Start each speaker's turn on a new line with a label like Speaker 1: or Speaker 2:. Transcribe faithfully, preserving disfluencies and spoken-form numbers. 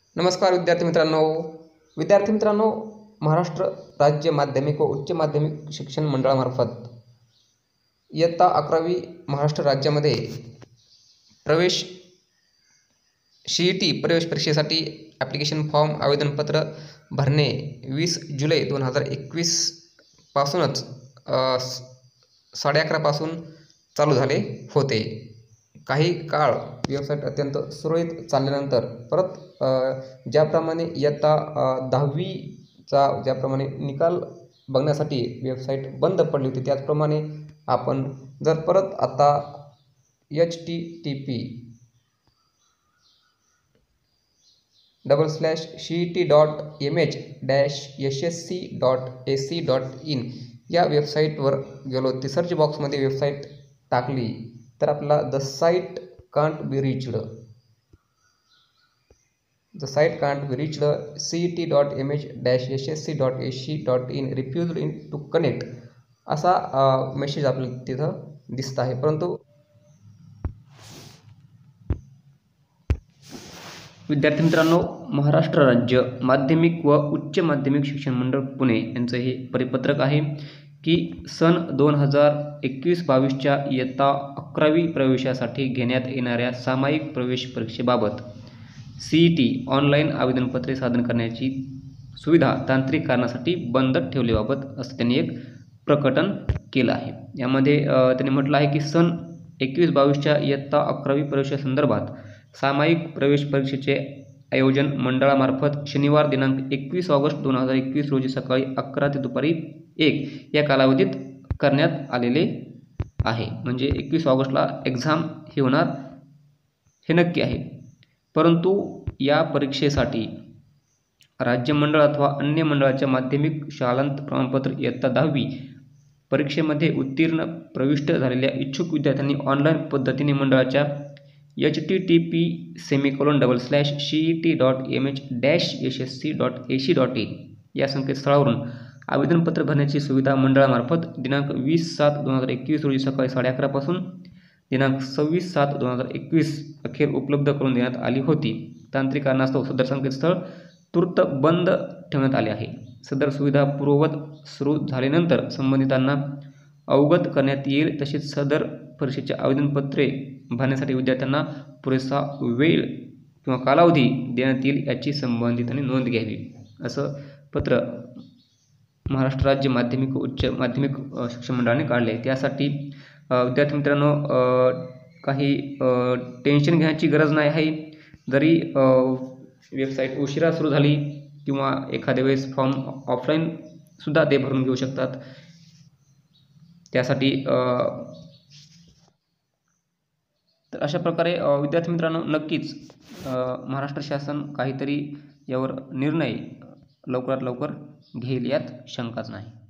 Speaker 1: नमस्कार विद्यार्थी मित्रांनो विद्यार्थी मित्रांनो महाराष्ट्र राज्य माध्यमिक व उच्च माध्यमिक शिक्षण मंडळामार्फत इयत्ता अकरावी महाराष्ट्र राज्यामध्ये प्रवेश सी ई टी प्रवेश परीक्षेसाठी ॲप्लिकेशन फॉर्म आवेदनपत्र भरणे वीस जुलै दोन हजार एकवीस पासूनच साडे अकरापासून चालू झाले होते. काही काळ वेबसाईट अत्यंत सुरळीत चालल्यानंतर परत ज्याप्रमाणे इयत्ता दहावीचा ज्याप्रमाणे निकाल बघण्यासाठी वेबसाईट बंद पडली होती त्याचप्रमाणे आपण जर परत आता H T T P double slash C E T dot M H dash S S C dot A C dot in या वेबसाईटवर गेलो. ती सर्च बॉक्समध्ये वेबसाईट टाकली तर आपला the site can't be reached the site can't be reached C E T dot M H dash S S C dot A C dot in refused in to connect असा message आपल्याला तिथं दिसत आहे. परंतु विद्यार्थी मित्रांनो, महाराष्ट्र राज्य माध्यमिक व उच्च माध्यमिक शिक्षण मंडळ पुणे यांचं हे परिपत्रक आहे की सन दोन हजार एकवीस बावीसच्या इयत्ता अकरावी प्रवेशासाठी घेण्यात येणाऱ्या सामायिक प्रवेश परीक्षेबाबत सी ई टी ऑनलाईन आवेदनपत्रे सादर करण्याची सुविधा तांत्रिक कारणासाठी बंद ठेवल्याबाबत असं त्यांनी एक प्रकटन केलं आहे. यामध्ये त्यांनी म्हटलं आहे की सन एकवीस बावीसच्या इयत्ता अकरावी प्रवेशासंदर्भात सामायिक प्रवेश परीक्षेचे आयोजन मंडळामार्फत शनिवार दिनांक एकवीस ऑगस्ट दोन हजार एकवीस रोजी सकाळी अकरा ते दुपारी एक या कालावधीत करण्यात आलेले आहे. म्हणजे एकवीस ऑगस्टला एक्झाम ही होणार हे नक्की आहे. परंतु या परीक्षेसाठी राज्य मंडळ अथवा अन्य मंडळाच्या माध्यमिक शालांत प्रमाणपत्र इयत्ता दहावी परीक्षेमध्ये उत्तीर्ण प्रविष्ट झालेल्या इच्छुक विद्यार्थ्यांनी ऑनलाईन पद्धतीने मंडळाच्या H T T P semicolon double slash C E T dot M H dash S S C dot A C dot in या संकेतस्थळावरून आवेदनपत्र भरण्याची सुविधा मंडळामार्फत दिनांक वीस सात दोन हजार एकवीस रोजी सकाळी साडे अकरापासून दिनांक सव्वीस सात दोन हजार एकवीस अखेर उपलब्ध करून देण्यात आली होती. तांत्रिक कारणास्तव सदर संकेतस्थळ तूर्त बंद ठेवण्यात आले आहे. सदर सुविधा पूर्ववत सुरू झाल्यानंतर संबंधितांना अवगत करण्यात येईल. तसेच सदर परीक्षेचे आवेदनपत्रे भरण्यासाठी विद्यार्थ्यांना पुरेसा वेळ किंवा कालावधी देण्यात येईल याची संबंधितांनी नोंद घ्यावी असं पत्र महाराष्ट्र राज्य माध्यमिक व उच्च माध्यमिक शिक्षण मंडळाने काढले. त्यासाठी विद्यार्थी मित्रांनो काही टेन्शन घेण्याची गरज नाही आहे. जरी वेबसाईट उशिरा सुरू झाली किंवा एखाद्या वेळेस फॉर्म ऑफलाईनसुद्धा ते भरून घेऊ शकतात. त्यासाठी तर अशा प्रकारे विद्यार्थी मित्रांनो नक्कीच महाराष्ट्र शासन काहीतरी यावर निर्णय लवकरात लवकर घेईल यात शंकाच नाही.